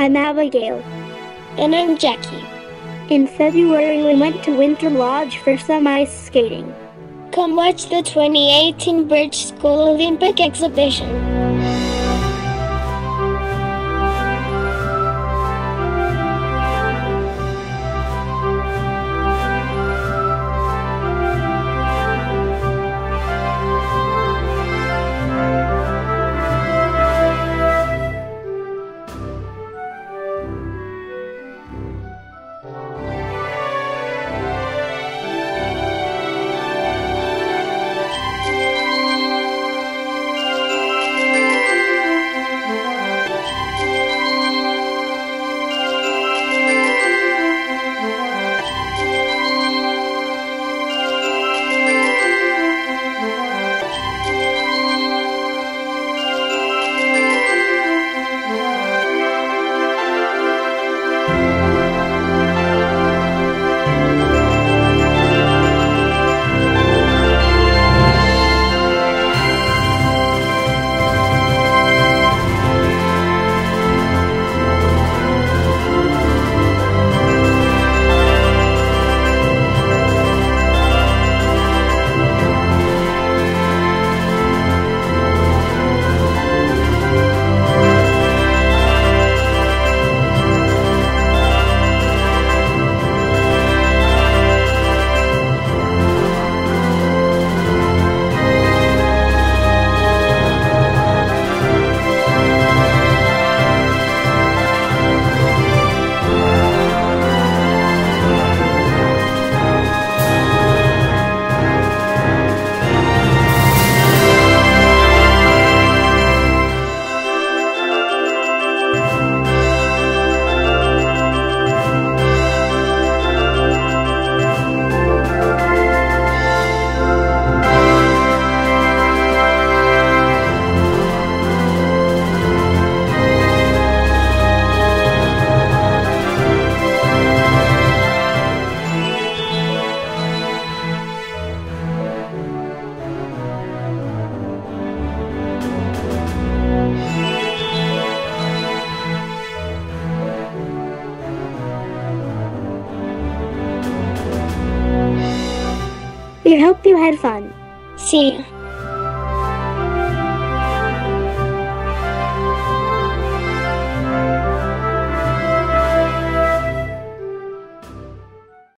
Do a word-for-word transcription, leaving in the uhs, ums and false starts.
I'm Abigail. And I'm Jackie. In February, we went to Winter Lodge for some ice skating. Come watch the twenty eighteen BridgeSchooler Olympic exhibition. We hope you had fun. See you.